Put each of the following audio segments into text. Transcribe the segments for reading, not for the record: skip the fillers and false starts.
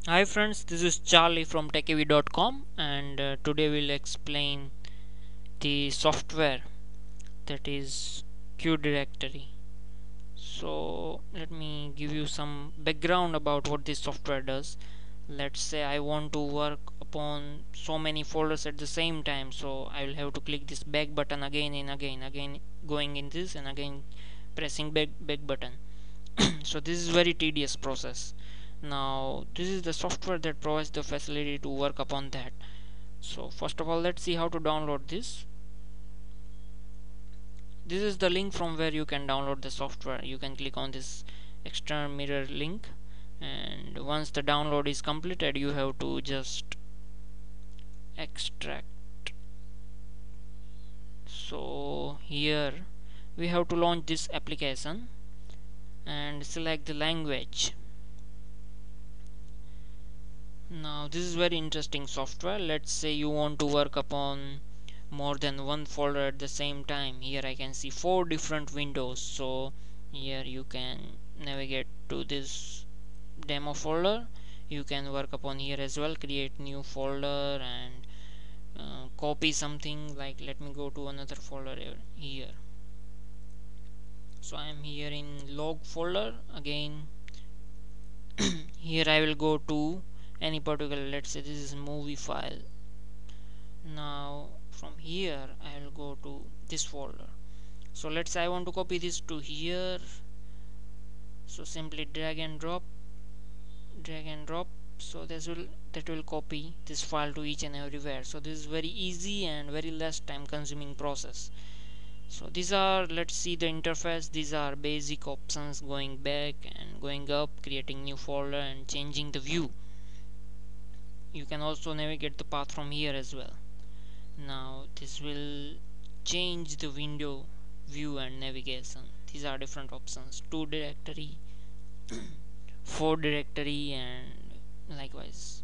Hi friends, this is Charlie from Techyv.com, and today we'll explain the software that is Q-Directory. So let me give you some background about what this software does. Let's say I want to work upon so many folders at the same time, so I will have to click this back button again and again going in this and again pressing back button. So this is very tedious process. Now this is the software that provides the facility to work upon that. So first of all, let's see how to download this. This is the link from where you can download the software. You can click on this external mirror link, and once the download is completed, you have to just extract. So here we have to launch this application and select the language. Now this is very interesting software. Let's say you want to work upon more than one folder at the same time. Here I can see 4 different windows, so here you can navigate to this demo folder. You can work upon here as well, create new folder and copy something. Like let me go to another folder here. So I am here in log folder again. Here I will go to any particular, let's say this is movie file. Now from here I will go to this folder. So let's say I want to copy this to here, so simply drag and drop. So that will copy this file to each and everywhere. So this is very easy and very less time consuming process. So these are, let's see the interface. These are basic options, going back and going up, creating new folder and changing the view. You can also navigate the path from here as well. Now this will change the window view and navigation. These are different options: 2 directory, 4 directory, and likewise.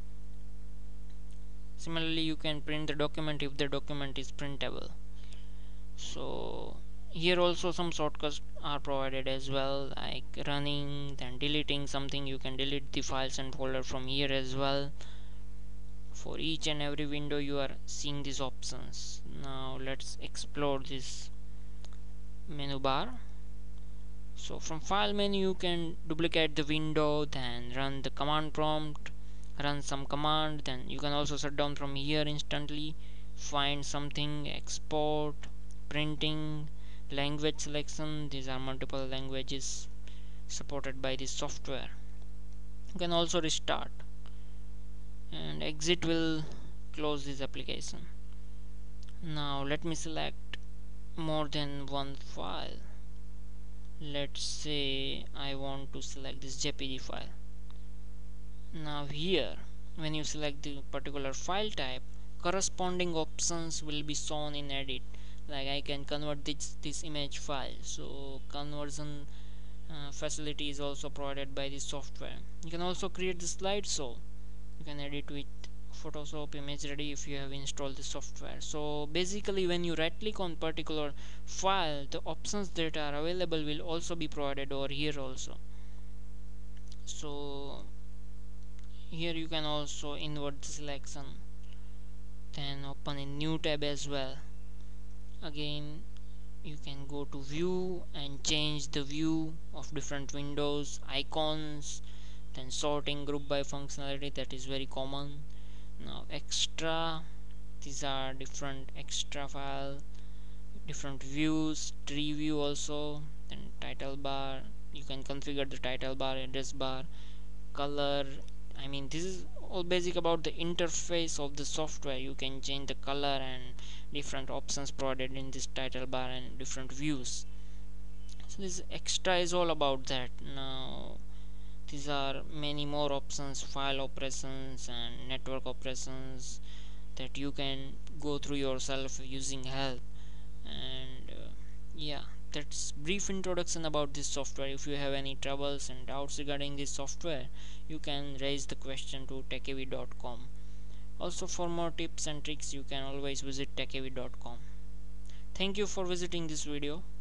Similarly, you can print the document if the document is printable. So here also some shortcuts are provided as well, like running, then deleting something. You can delete the files and folder from here as well. For each and every window you are seeing these options. Now let's explore this menu bar. So from file menu you can duplicate the window, then run the command prompt, run some command, then you can also shut down from here instantly, find something, export, printing, language selection. These are multiple languages supported by this software. You can also restart, and exit will close this application. Now let me select more than one file. Let's say I want to select this JPG file. Now here when you select the particular file type, corresponding options will be shown in edit. Like I can convert this image file, so conversion facility is also provided by this software. You can also create the slideshow. You can edit with Photoshop image ready if you have installed the software. So basically when you right click on particular file, the options that are available will also be provided over here also. So here you can also invert the selection, then open a new tab as well. Again you can go to view and change the view of different windows, icons, then sorting group by functionality, that is very common. Now extra, these are different extra file, different views, tree view also, then title bar. You can configure the title bar, address bar, color. I mean this is all basic about the interface of the software. You can change the color and different options provided in this title bar and different views. So this extra is all about that. Now these are many more options, file operations and network operations, that you can go through yourself using help. And yeah, that's brief introduction about this software. If you have any troubles and doubts regarding this software, you can raise the question to Techyv.com. Also for more tips and tricks you can always visit Techyv.com. Thank you for visiting this video.